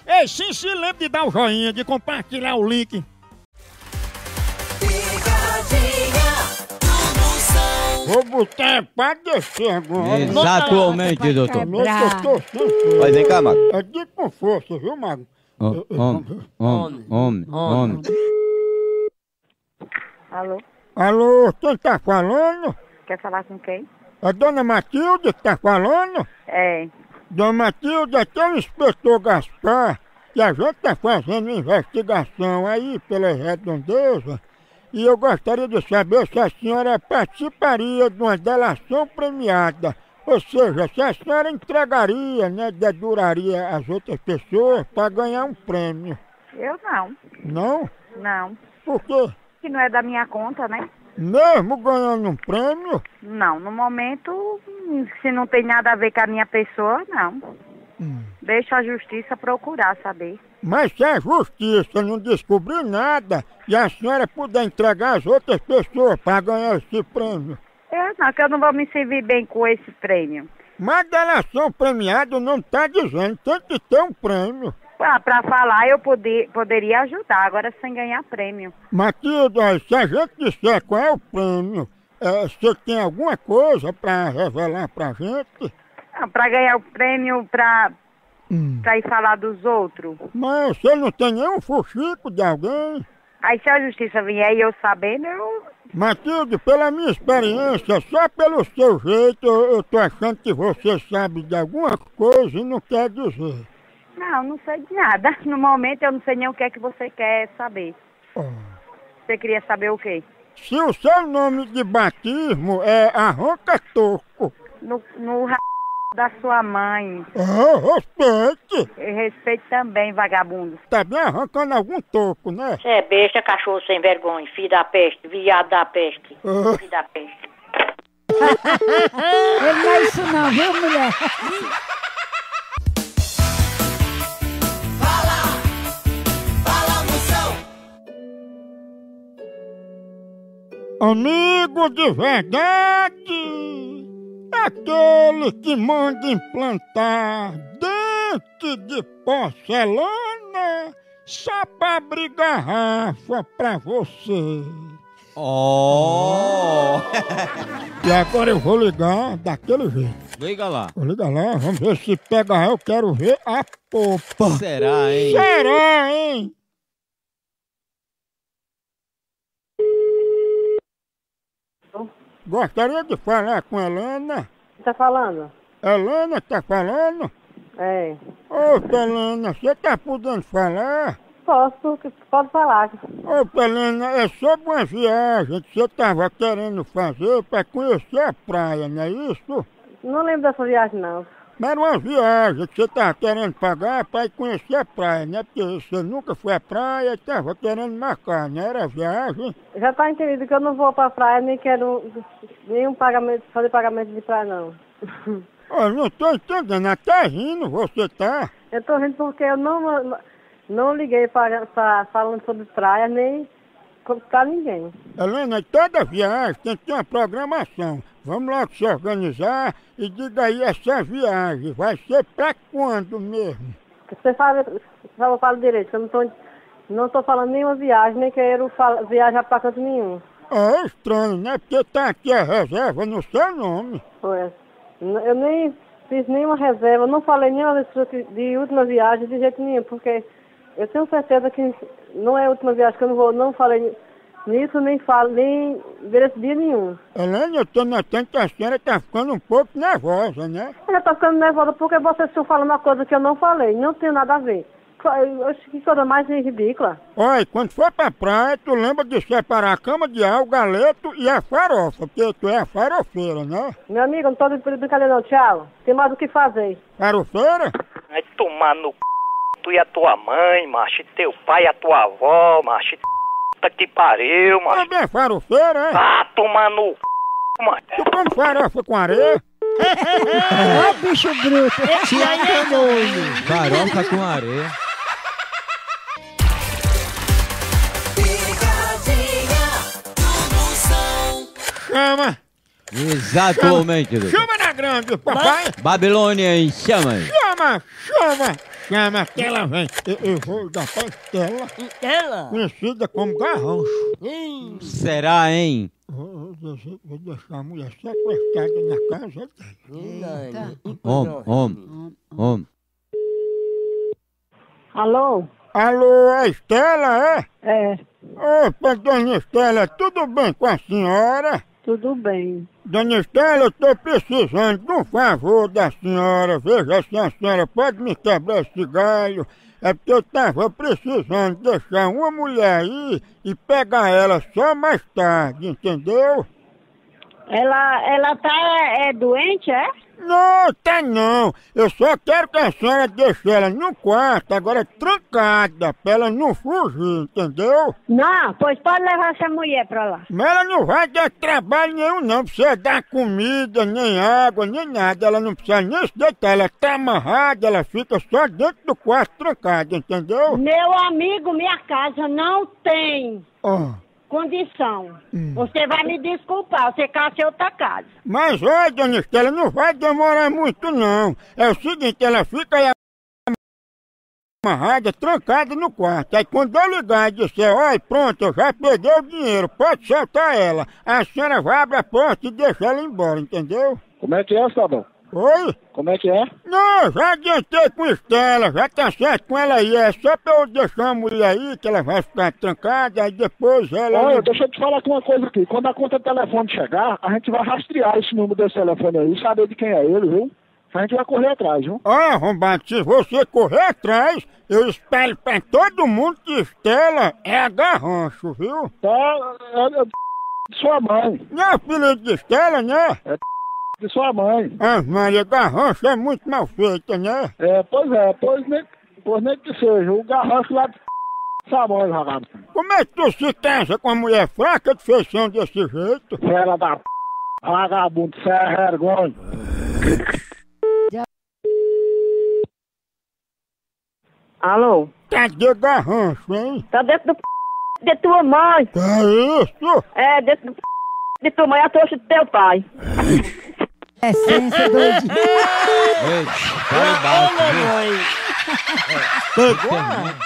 Ei, sim, se lembre de dar o joinha, de compartilhar o link. Vou botar pra descer agora. Exatamente, doutor. Vai, vem cá, Mago. É de com força, viu, Mago? Homem. Alô? Alô, quem tá falando? Quer falar com quem? É Dona Matilde que tá falando? É. Dona Matilde, aqui é o inspetor Gaspar, que a gente tá fazendo investigação aí pela redondeza, e eu gostaria de saber se a senhora participaria de uma delação premiada. Ou seja, se a senhora entregaria, né, deduraria as outras pessoas para ganhar um prêmio. Eu não. Não? Não. Por quê? Que não é da minha conta, né? Mesmo ganhando um prêmio? Não. No momento, se não tem nada a ver com a minha pessoa, não. Deixa a justiça procurar saber. Mas se a justiça não descobrir nada e a senhora puder entregar as outras pessoas para ganhar esse prêmio? Não, que eu não vou me servir bem com esse prêmio. Mas delação premiada não está dizendo, tem que ter um prêmio. Pra falar eu poderia ajudar, agora sem ganhar prêmio. Matilda, se a gente disser qual é o prêmio, você tem alguma coisa para revelar pra gente? Não, pra ganhar o prêmio, pra ir falar dos outros. Mas você não tem nenhum fuxico de alguém? Aí se a justiça vier e eu sabendo, eu... Matilde, pela minha experiência, só pelo seu jeito, eu tô achando que você sabe de alguma coisa e não quer dizer. Não sei de nada. No momento eu não sei nem o que é que você quer saber. Você queria saber o quê? Se o seu nome de batismo é Arranca Toco. No da sua mãe. Respeite! Eu respeito também, vagabundo. Tá bem arrancando algum toco, né? Você é besta, cachorro sem vergonha, filho da peste, viado da peste, filho da peste. Ele não é isso não, viu, mulher? Amigo de verdade, aquele que manda implantar dente de porcelana só pra abrir garrafa pra você. E agora eu vou ligar daquele jeito. Liga lá. Vou ligar lá, vamos ver se pega. Eu quero ver a popa. Será, hein? Será, hein? Gostaria de falar com a Helena. Tá falando? Helena tá falando? É. Ô, Helena, você tá podendo falar? Pode falar. Ô, Helena, é sobre uma viagem que você tava querendo fazer pra conhecer a praia, não é isso? Não lembro dessa viagem, não. Mas era uma viagem que você tava querendo pagar pra ir conhecer a praia, né? Porque você nunca foi à praia e tava querendo marcar, não era a viagem? Já tá entendido que eu não vou pra praia, nem quero fazer pagamento de praia, não. Ó, não tô entendendo, até rindo você tá. Eu tô rindo porque eu não liguei falando sobre praia, nem pra ninguém. Helena, toda viagem tem que ter uma programação. Vamos logo se organizar e diga aí, essa viagem vai ser pra quando mesmo? Você fala direito, eu não tô falando nenhuma viagem, nem quero viajar pra canto nenhum. É estranho, né? Porque tá aqui a reserva no seu nome. Pois. Eu nem fiz nenhuma reserva, não falei nenhuma vez de última viagem de jeito nenhum, porque eu tenho certeza que não é a última viagem que eu não falei nisso, nem desse dia nenhum. Helena, eu tô notando que a senhora tá ficando um pouco nervosa, né? Eu já tô ficando nervosa porque vocês estão falando uma coisa que eu não falei, não tem nada a ver. Que coisa mais ridícula. Olha, quando for pra praia, tu lembra de separar a cama de ar, o galeto e a farofa, porque tu é a farofeira, né? Meu amigo, não tô de brincadeira não, tchau. Tem mais o que fazer. Farofeira? Vai tomar no c... tu e a tua mãe, macho, e teu pai e a tua avó, macho, puta que pariu, macho. Também é farofeira, é? Ah, tomar no c... macho. Tu come farofa com areia? Ô, bicho bruto. Esse aí é doido. Farofa com areia. Chama! Exatamente, doutor. Chama na grande, papai! Babilônia em chamas. Chama! chama aquela vem. Eu vou dar pra Estela. Estela? Conhecida como garrancho. Será, hein? Vou deixar a mulher sequestrada na casa dela. Homem. Alô? Alô, é Estela, é? É, Opa, dona Estela, tudo bem com a senhora? tudo bem. Dona Estela, eu tô precisando de um favor da senhora. Veja se a senhora pode me quebrar esse galho. É porque eu tava precisando deixar uma mulher aí e pegar ela só mais tarde, entendeu? Ela tá doente, é? Não, tá não. Eu só quero que a senhora deixe ela no quarto, agora trancada, pra ela não fugir, entendeu? Não, pois pode levar essa mulher pra lá. Mas ela não vai dar trabalho nenhum não, precisa dar comida, nem água, nem nada. Ela não precisa nem se deitar, ela tá amarrada, ela fica só dentro do quarto trancada, entendeu? Meu amigo, minha casa não tem condição. Você vai me desculpar, você caça em outra casa. Mas olha, dona Estela, não vai demorar muito não. É o seguinte, ela fica aí amarrada, trancada no quarto. Aí quando eu ligar e disser, olha, pronto, eu já peguei o dinheiro, pode soltar ela. A senhora vai abrir a porta e deixa ela embora, entendeu? Como é que é, Sabão? Oi? Como é que é? Não, já adiantei com Estela, já tá certo com ela aí. É só pra eu deixar a mulher aí, que ela vai ficar trancada, aí depois ela... Olha, deixa eu te falar aqui uma coisa aqui. Quando a conta do telefone chegar, a gente vai rastrear esse número desse telefone aí, saber de quem é ele, viu? A gente vai correr atrás, viu? Olha, arrombado, se você correr atrás, eu espelho pra todo mundo que Estela é a garrancho, viu? Tá, de sua mãe. Não é filho de Estela, né? De sua mãe. Ah, Maria, garrancho é muito mal feita, né? Pois nem que seja. O garrancho lá de sua mãe, vagabundo. Como é que tu se casa com uma mulher fraca de feição desse jeito? Fela da vagabundo, você é vergonha. Alô? Tá de garrancho, hein? Tá dentro do de tua mãe. É isso? É, dentro do de tua mãe, a trouxa do teu pai. Essência doidinha. Ei, fala embaixo, viu? Pegou?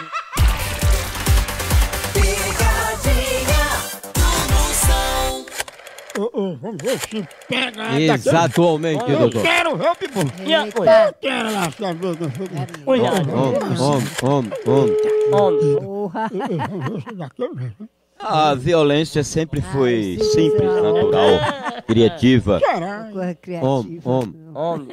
Vamos ver se pega. Exatamente, Eu doutor. quero ver o pipo. Eita. Eu quero lá saber. Cuidado. Homem. Porra. Vamos ver se daquele jeito. A violência sempre foi simples, natural, criativa. Caralho. Coisa criativa. Homem.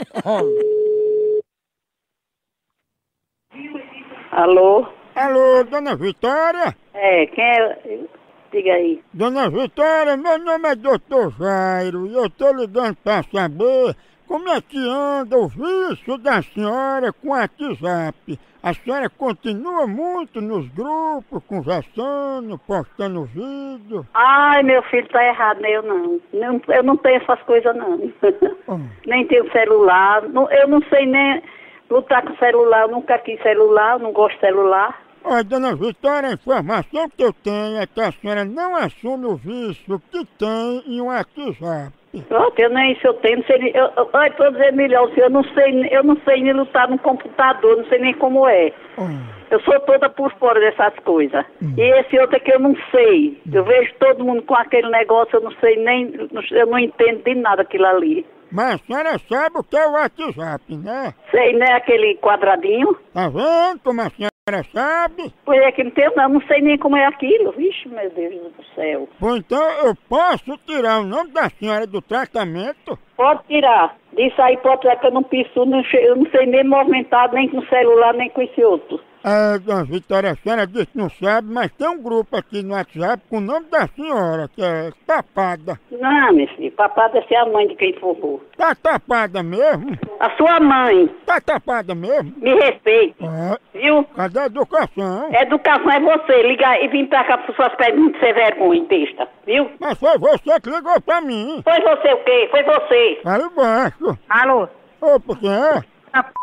Alô? Alô, dona Vitória? É, quem é? Diga aí. Dona Vitória, meu nome é Dr. Jairo e eu tô ligando pra saber como é que anda o vício da senhora com o WhatsApp. A senhora continua muito nos grupos, conversando, postando vídeo. Ai, meu filho, tá errado, né? Eu não tenho essas coisas, não. Nem tenho celular. Eu não sei nem lutar com celular. Eu nunca quis celular, eu não gosto de celular. Olha, dona Vitória, a informação que eu tenho é que a senhora não assume o vício que tem em um WhatsApp. Pronto, eu nem isso eu tenho, não sei nem, tô dizendo melhor, eu não sei nem lutar no computador, não sei nem como é. Eu sou toda por fora dessas coisas. E esse outro aqui eu não sei. Eu vejo todo mundo com aquele negócio, eu não sei nem, eu não entendo de nada aquilo ali. Mas a senhora sabe o que é o WhatsApp, né? Sei, né, aquele quadradinho. Tá vendo como a senhora sabe? Pois é que não sei nem como é aquilo. Vixe, meu Deus do céu. Pois então eu posso tirar o nome da senhora do tratamento? Pode tirar. Disso aí pode tirar que eu não piso, eu não sei nem movimentar, nem com o celular, nem com esse outro. Dona Vitória, a senhora disse que não sabe, mas tem um grupo aqui no WhatsApp com o nome da senhora, que é Tapada. Não, meu filho, papada é ser a mãe de quem for. Tá tapada mesmo? A sua mãe. Tá tapada mesmo? Me respeite. Viu? Cadê a educação? Educação é você ligar e vir pra cá por suas perguntas sem vergonha, besta. Viu? Mas foi você que ligou pra mim. Foi você o quê? Foi você. Fala baixo. Alô? Opa, quem é?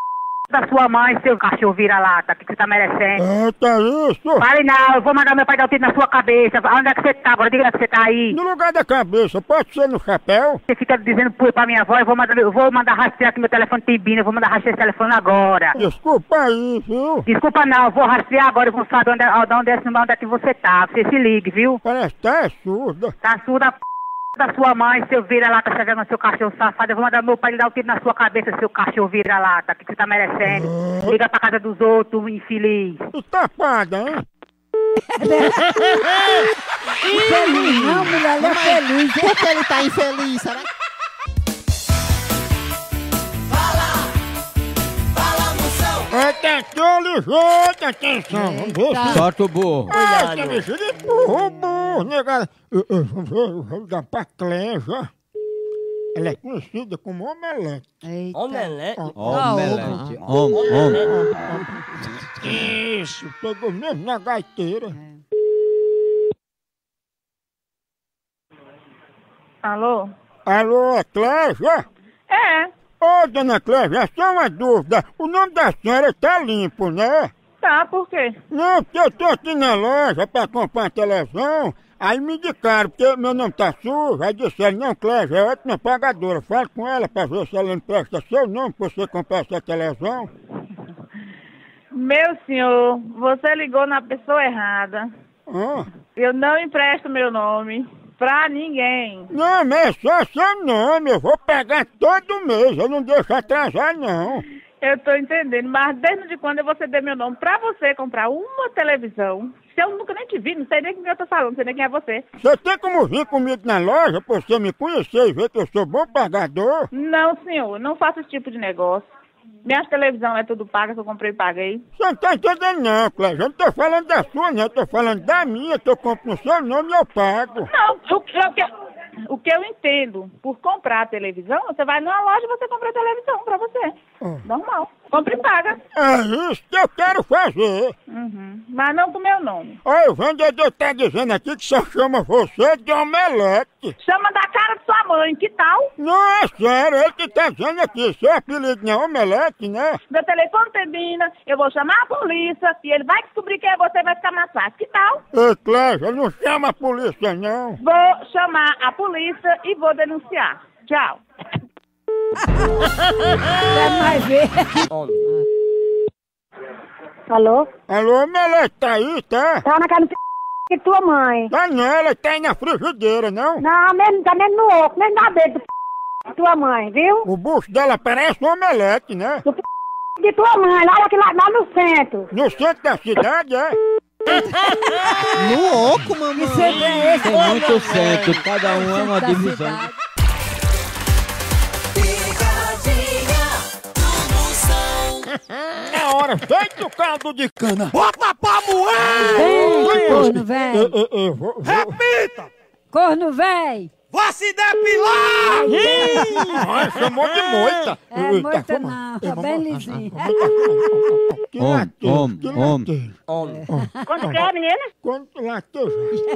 da sua mãe, seu cachorro vira-lata, que você tá merecendo. Eita, isso? Fale não, eu vou mandar meu pai dar o tiro na sua cabeça. Onde é que você tá agora? Diga onde é que você tá aí. No lugar da cabeça, pode ser no chapéu? Você fica dizendo pra minha avó, eu vou mandar rastrear aqui meu telefone tibino, eu vou mandar rastrear esse telefone agora. Desculpa aí, viu? Desculpa não, eu vou rastrear agora, eu vou saber onde é que você tá. Você se ligue, viu? Parece que tá surda. Tá surda da sua mãe, seu vira-lata, chegando seu cachorro safado. Eu vou mandar meu pai lhe dar o tiro na sua cabeça, seu cachorro vira-lata, que você tá merecendo. Liga pra casa dos outros, infeliz. E tapada, hein? Infeliz não, mulher, ele é feliz. Por que ele tá infeliz, será? Atenção, ligeiro, atenção. Vamos ver se... Solta o burro. Ah, que bicho de burro, negada. Eu vou dar pra Cleja. Ela é conhecida como Omelete. Eita. Omelete? Omelete. Homem. Isso, pegou mesmo na gaiteira. Alô? Alô, é Cleja? É. Ô, dona Cleja, é só uma dúvida. O nome da senhora tá limpo, né? Tá, por quê? Não, porque eu tô aqui na loja pra comprar uma televisão. Aí me indicaram, porque meu nome tá sujo. Aí disseram, não, Cleja, é ótima pagadora. Fala com ela pra ver se ela empresta seu nome pra você comprar essa televisão. Meu senhor, você ligou na pessoa errada. Eu não empresto meu nome pra ninguém. Não, mas é só seu nome. Eu vou pegar todo mês. Eu não deixo atrasar, não. Eu tô entendendo, mas desde quando você deu meu nome pra você comprar uma televisão? Se eu nunca nem te vi, não sei nem quem eu tô falando, não sei nem quem é você. Você tem como vir comigo na loja pra você me conhecer e ver que eu sou bom pagador? Não, senhor, não faço esse tipo de negócio. Minha televisão é tudo paga, que eu comprei e paguei. Você não tá entendendo não, Clésia. Eu não tô falando da sua, não. Eu tô falando da minha, que eu compro no seu nome e eu pago. Não, o que eu entendo, por comprar a televisão, você vai numa loja e você compra a televisão pra você. Normal. Compra e paga. É isso que eu quero fazer. Mas não com o meu nome. Olha, o vendedor tá dizendo aqui que só chama você de Omelete. Chama da cara de sua mãe, que tal? Não, é sério, ele que tá dizendo aqui. Seu apelido não é Omelete, né? Meu telefone termina, eu vou chamar a polícia e ele vai descobrir quem é você e vai ficar mais fácil. Que tal? Ei, Clésia, não chama a polícia, não. Vou chamar a polícia e vou denunciar. Tchau. Quero mais ver. Alô? Alô, Omelete, tá aí, tá? Tá na casa de tua mãe. Tá não, ela tá aí na frigideira, não? Não, mesmo, tá mesmo no oco, mesmo na beira de tua mãe, viu? O bucho dela parece um omelete, né? De tua mãe, lá no centro. No centro da cidade, é? No oco, mamãe. Que centro é esse? Tem muito centro, cada um é uma divisão. É hora, feito o caldo de cana. Bota pra moer! Ei, corno, véi. Repita! Corno, véi. Vá se depilar! Ai, chamou de moita. É moita não, tá bem lisinho. Homem. Quanto que é, menina? Quanto lateja?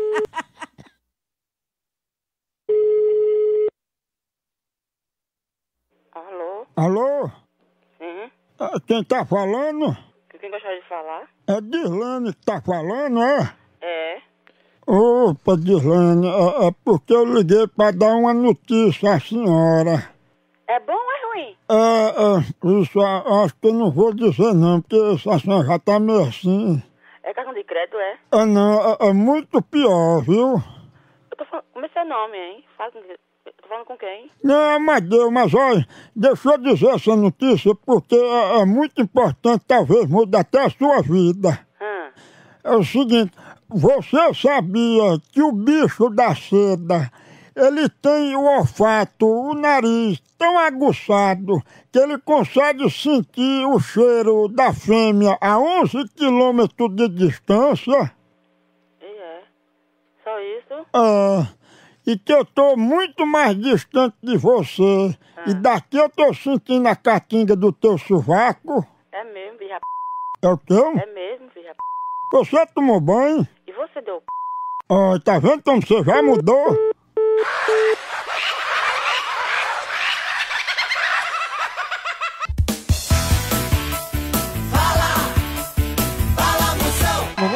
Alô? Alô? Sim? Quem tá falando? Quem gostaria de falar? É Dirlane que tá falando, é? É. Opa, Dirlane, é porque eu liguei pra dar uma notícia à senhora. É bom ou é ruim? Isso acho que eu não vou dizer não, porque a senhora já tá meio assim. É cartão de crédito, é? Não, é muito pior, viu? Eu tô falando... Como é seu nome, hein? Fala com... Eu tô falando com quem? Não, mas olha, deixa eu dizer essa notícia porque é muito importante, talvez mude até a sua vida. É o seguinte, você sabia que o bicho da seda, ele tem o olfato, o nariz tão aguçado que ele consegue sentir o cheiro da fêmea a 11 quilômetros de distância? E é? Só isso? E que eu tô muito mais distante de você. E daqui eu tô sentindo a catinga do teu sovaco. É mesmo, filha. É o quê? É mesmo, filha. Você tomou banho? E você deu Tá vendo como você já mudou?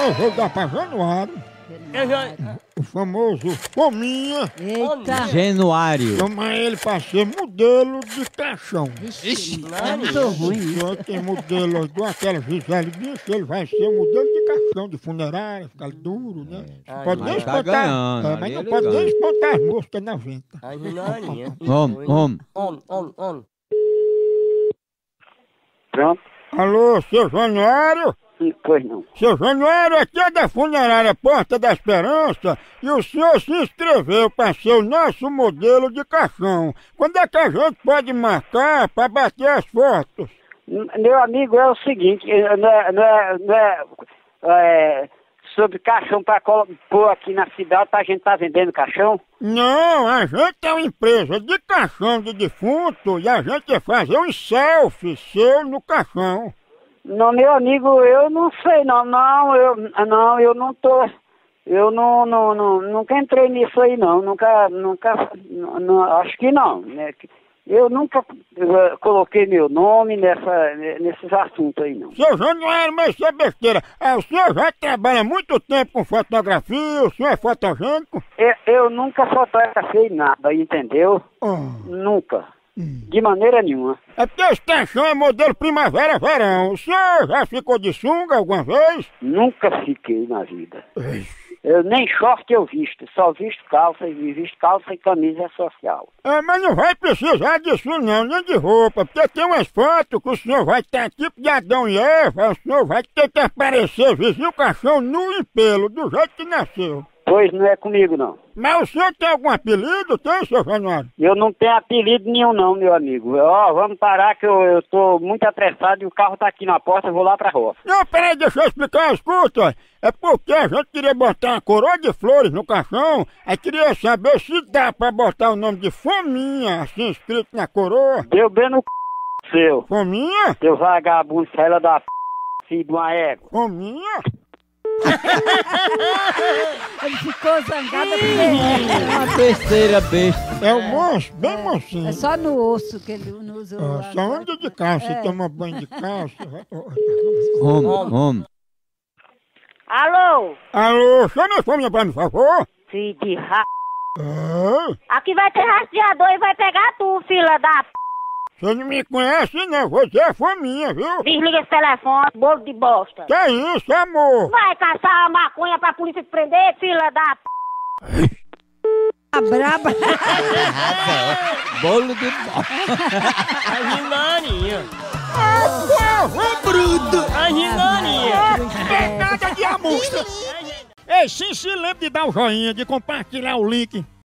eu vou dar pra Januário. Eu já... O famoso Fominha. Eita. Januário. Chama ele pra ser modelo de caixão. Ixi, é muito ruim. Só tem modelo, igual aquela Gisele disse, ele vai ser modelo de caixão, de funerária, ficar duro, né? Pode nem mas tá espantar, ganhando, mas ali não ele pode nem ganha. espantar as moscas na venta. Ai, Januarinha. Homem. Pronto? Alô, seu Januário? Pois não. Seu Januário, aqui é da funerária Porta da Esperança e o senhor se inscreveu para ser o nosso modelo de caixão. Quando é que a gente pode marcar para bater as fotos? Meu amigo, é o seguinte, não é sobre caixão para pôr aqui na cidade pra gente tá vendendo caixão? Não, a gente é uma empresa de caixão de defunto e a gente quer fazer um selfie seu no caixão. Não, meu amigo, eu não sei não, eu não tô, eu nunca entrei nisso aí não, acho que não, né? Eu nunca coloquei meu nome nesses assuntos aí não. Seu Januário, mas isso é besteira. O senhor já trabalha há muito tempo com fotografia, o senhor é fotogênico? Eu nunca fotografei nada, entendeu? Nunca. De maneira nenhuma. É porque esse caixão é modelo primavera-verão. O senhor já ficou de sunga alguma vez? Nunca fiquei na vida. Eu nem short eu visto, só visto calça e camisa social. Mas não vai precisar disso não, nem de roupa, porque tem umas fotos que o senhor vai estar tipo de Adão e Eva, o senhor vai ter que aparecer vizinho o caixão nu e pelo, do jeito que nasceu. Pois não é comigo não. Mas o senhor tem algum apelido, tem, seu Januário? Eu não tenho apelido nenhum não, meu amigo. Vamos parar que eu tô muito apressado e o carro tá aqui na porta, eu vou lá pra roça. Não, peraí, deixa eu explicar, escuta. É porque a gente queria botar uma coroa de flores no caixão, aí queria saber se dá pra botar o nome de Fominha, assim, escrito na coroa. Deu bem no seu. Fominha? Seu vagabundo, ela da filho de uma égua. Fominha? Ele ficou zangado porque Uma besteira besta. É o monstro, bem monstrinho. é só no osso que ele não usa. Só anda de calça, toma banho de calça. Homem. Alô? Alô, chama a Fominha pra mim, por favor. Filho de ra... Ah, Aqui vai ter rastreador e vai pegar tu, fila da p... você não me conhece não, você é Fominha, viu? Desliga esse telefone, bolo de bosta. Que isso, amor? Vai caçar a maconha pra polícia te prender, fila da p... A braba. Bolo de bosta. Ai, Januarinha. Bruto! Ai, Januarinha. Nada de amostra! Ei, sim, se lembre de dar o joinha, de compartilhar o link.